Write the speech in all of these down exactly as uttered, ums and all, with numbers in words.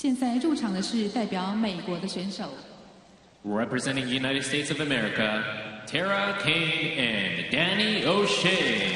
现在入场的是代表美国的选手。 Representing the United States of America, Tara Kane and Danny O'Shea.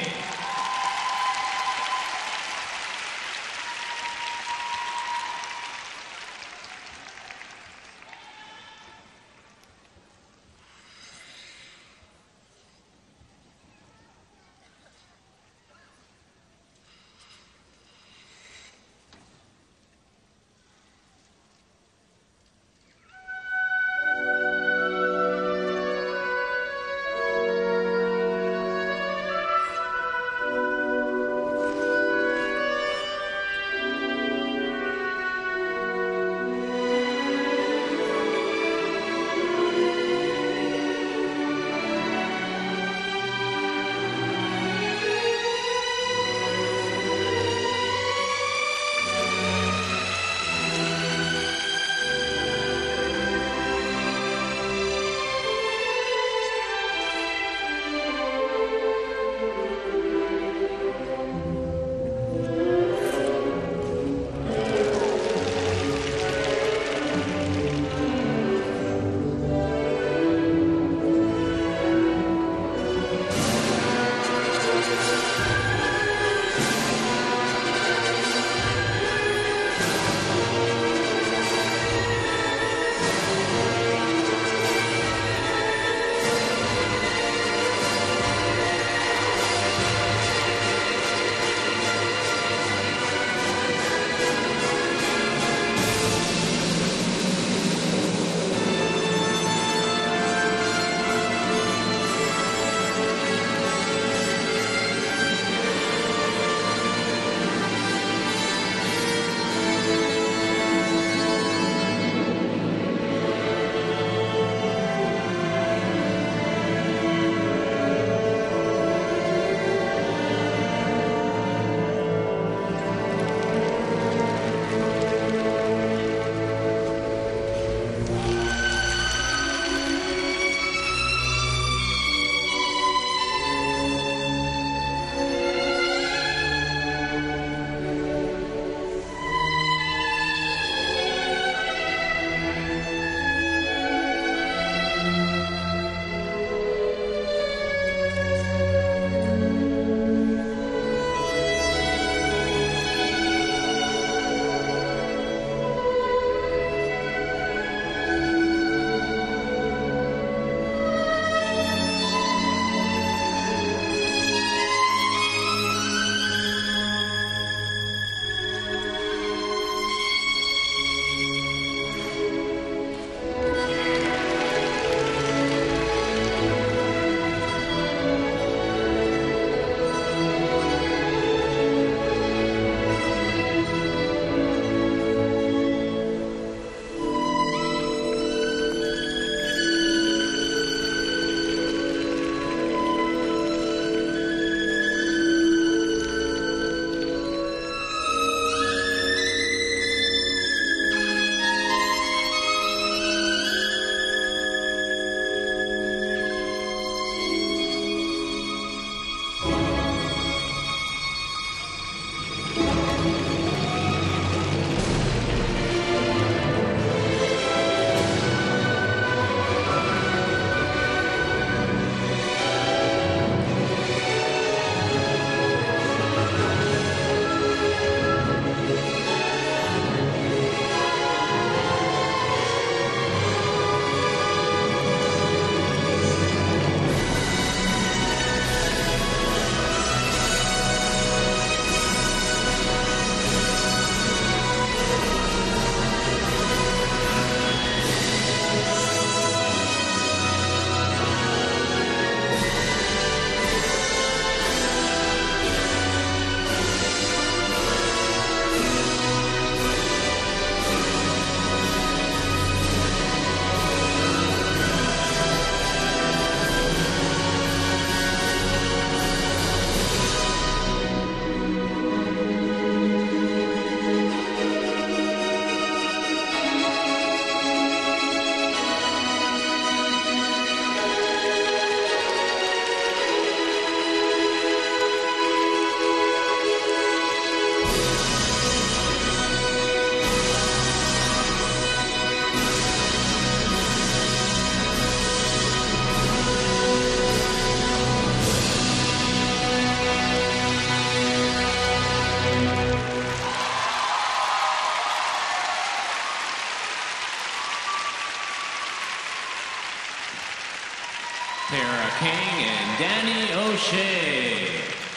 O'Shea.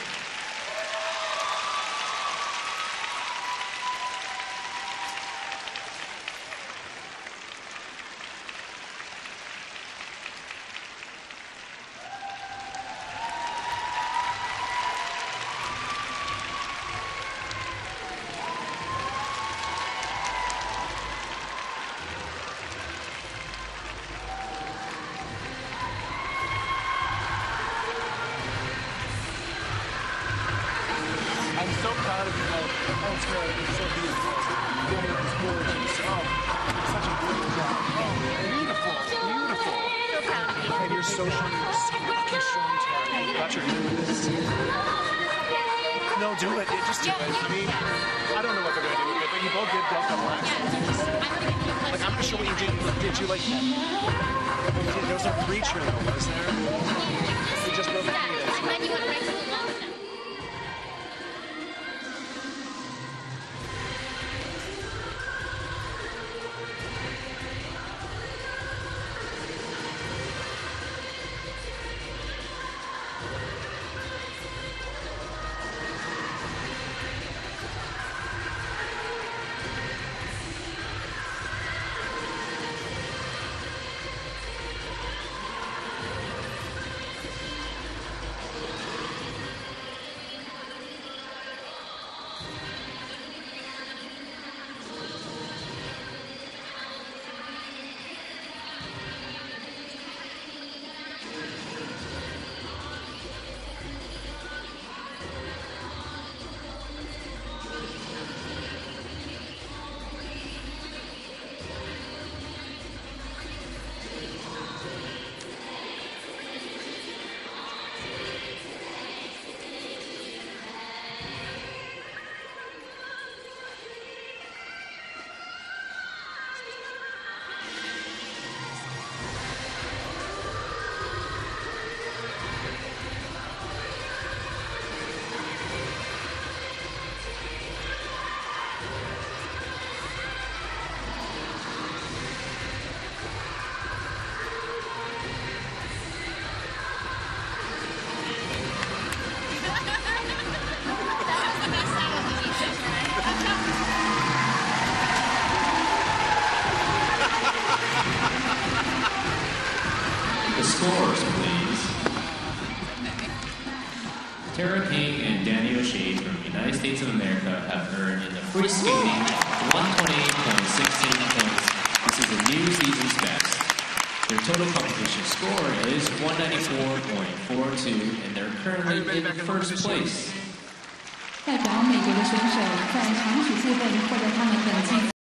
I'm so proud of you both. That's great. It's so beautiful. You're doing this gorgeous. Oh, such a beautiful job. Oh, beautiful. Beautiful. So proud of you. And you're so strong. You're so fucking strong, Tara. You got your hand with this. No, do it. Yeah, just do it. I mean, I don't know what they're going to do with it, but you both did that couple acts. Like, I'm not sure what you did. Did you, like, there was a preacher, though, was there? You just broke the fetus. And then you went right to the love. The scores, please. Tara King and Danny O'Shea from the United States of America have earned in the free skating one twenty-eight point one six points. This is a new season's best. Their total competition score is one ninety-four point four two, and they're currently in first place. 代表美国的选手在长曲部分获得他们本季